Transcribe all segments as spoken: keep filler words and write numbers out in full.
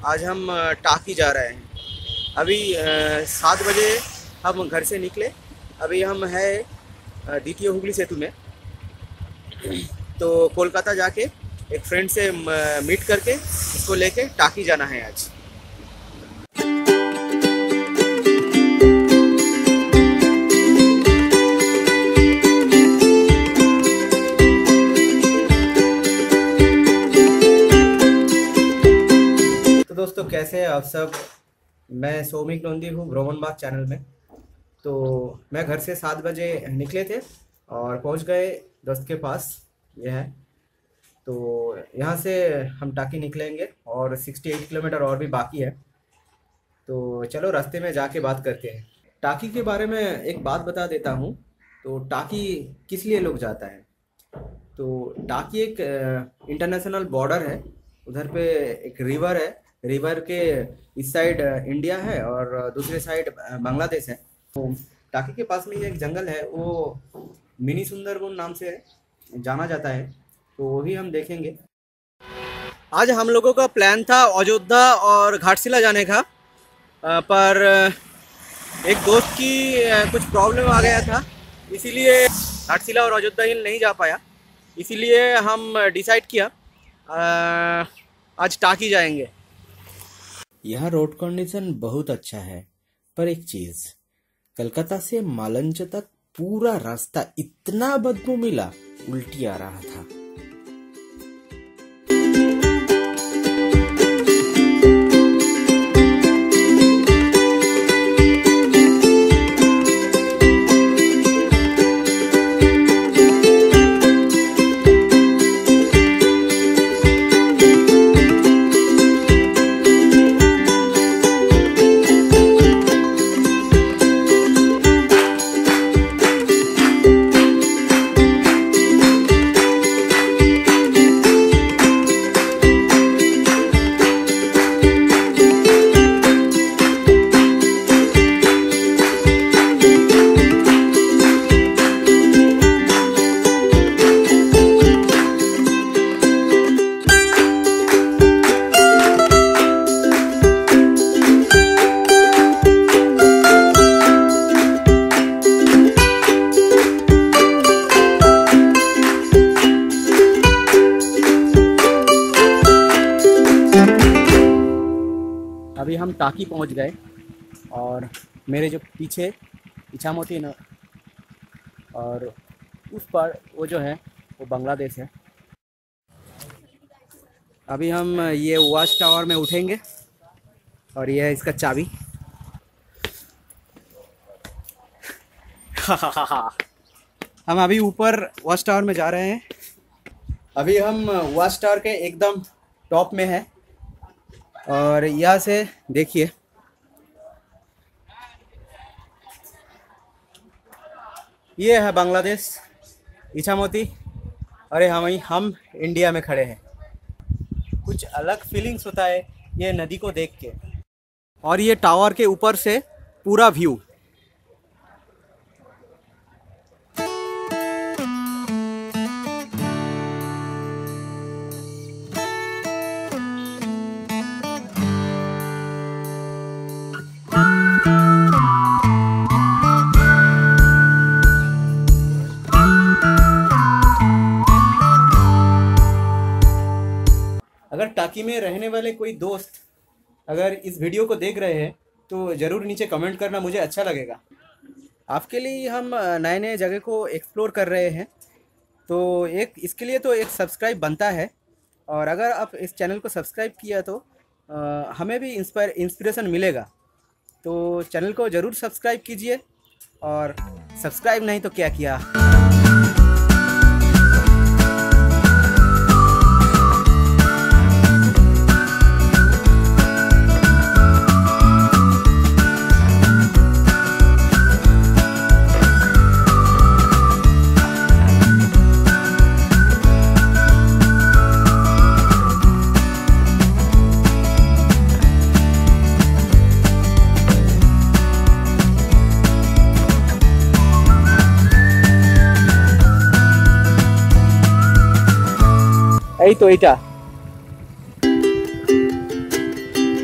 आज हम टाकी जा रहे हैं। अभी सात बजे हम घर से निकले। अभी हम है द्वितीय हुगली सेतु में, तो कोलकाता जाके एक फ्रेंड से मीट करके उसको लेके टाकी जाना है आज। तो दोस्तों कैसे हैं आप सब। मैं सौमिक नंदी हूँ बhramanbad चैनल में। तो मैं घर से सात बजे निकले थे और पहुँच गए दोस्त के पास। ये है, तो यहाँ से हम टाकी निकलेंगे और अड़सठ किलोमीटर और भी बाकी है। तो चलो रास्ते में जाके बात करते हैं। टाकी के बारे में एक बात बता देता हूँ। तो टाकी किस लिए लोग जाता है, तो टाकी एक इंटरनेशनल बॉर्डर है। उधर पे एक रिवर है, रिवर के इस साइड इंडिया है और दूसरे साइड बांग्लादेश है। तो टाकी के पास में ये एक जंगल है, वो मिनी सुंदरबन नाम से जाना जाता है। तो वही हम देखेंगे। आज हम लोगों का प्लान था अयोध्या और घाटशिला जाने का, पर एक दोस्त की कुछ प्रॉब्लम आ गया था, इसीलिए घाटशिला और अयोध्या हिल नहीं जा पाया। इसीलिए हम डिसाइड किया आज टाकी जाएंगे। यह रोड कंडीशन बहुत अच्छा है, पर एक चीज, कलकत्ता से मालंच तक पूरा रास्ता इतना बदबू मिला, उल्टी आ रहा था। अभी हम टाकी पहुंच गए और मेरे जो पीछे इछामती न और उस पर वो जो है वो बांग्लादेश है। अभी हम ये वॉच टावर में उठेंगे और ये है इसका चाबी। हम अभी ऊपर वॉच टावर में जा रहे हैं। अभी हम वॉच टावर के एकदम टॉप में है और यहाँ से देखिए ये है बांग्लादेश, इछामती। अरे हम हम इंडिया में खड़े हैं। कुछ अलग फीलिंग्स होता है ये नदी को देख के, और ये टावर के ऊपर से पूरा व्यू। अगर टाकी में रहने वाले कोई दोस्त अगर इस वीडियो को देख रहे हैं तो ज़रूर नीचे कमेंट करना, मुझे अच्छा लगेगा। आपके लिए हम नए नए जगह को एक्सप्लोर कर रहे हैं, तो एक इसके लिए तो एक सब्सक्राइब बनता है। और अगर आप इस चैनल को सब्सक्राइब किया तो आ, हमें भी इंस्पायर इंस्पिरेशन मिलेगा। तो चैनल को ज़रूर सब्सक्राइब कीजिए, और सब्सक्राइब नहीं तो क्या किया। এই তো এটা।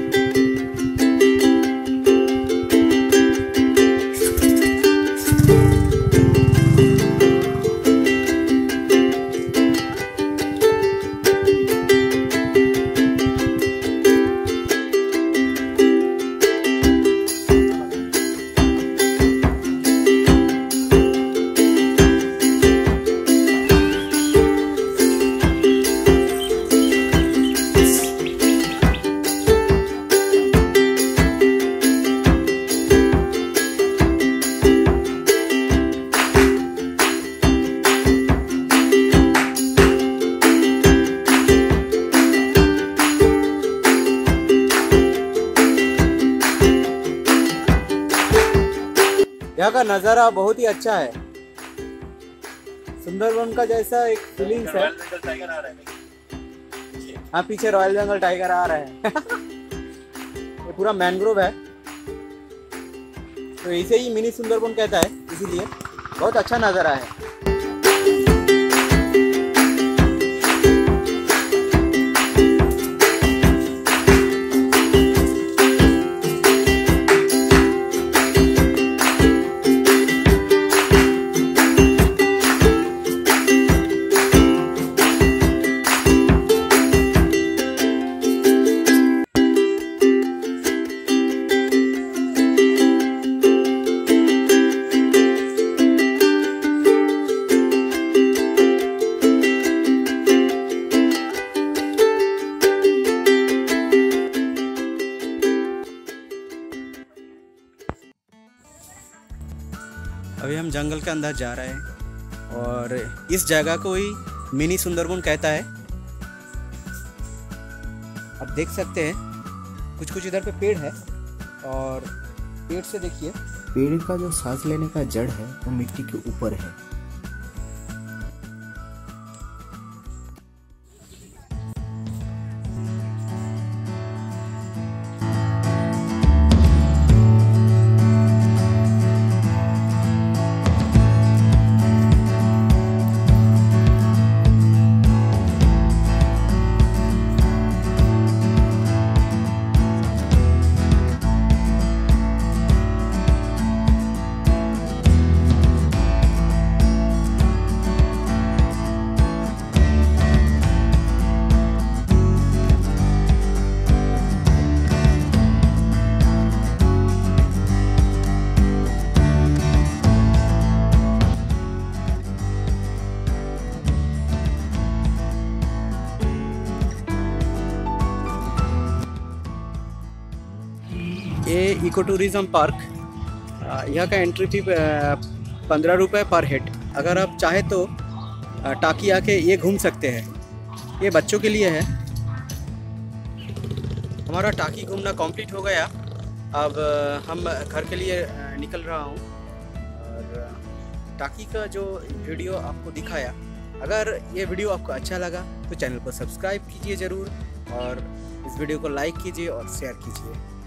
यहाँ का नज़ारा बहुत ही अच्छा है, सुंदरबन का जैसा एक फीलिंग्स है। हाँ, पीछे रॉयल जंगल टाइगर आ रहा है। ये पूरा मैंग्रोव है, तो इसे ही मिनी सुंदरबन कहता है, इसीलिए बहुत अच्छा नज़ारा है। अभी हम जंगल के अंदर जा रहे हैं और इस जगह को ही मिनी सुंदरबन कहता है। आप देख सकते हैं कुछ कुछ इधर पे पेड़ है, और पेड़ से देखिए, पेड़ का जो सांस लेने का जड़ है वो मिट्टी के ऊपर है। ये इको टूरिज़म पार्क, यहाँ का एंट्री फी पंद्रह रुपये पर हेड। अगर आप चाहे तो टाकी आके ये घूम सकते हैं, ये बच्चों के लिए है। हमारा टाकी घूमना कंप्लीट हो गया, अब हम घर के लिए निकल रहा हूँ। और टाकी का जो वीडियो आपको दिखाया, अगर ये वीडियो आपको अच्छा लगा तो चैनल को सब्सक्राइब कीजिए ज़रूर, और इस वीडियो को लाइक कीजिए और शेयर कीजिए।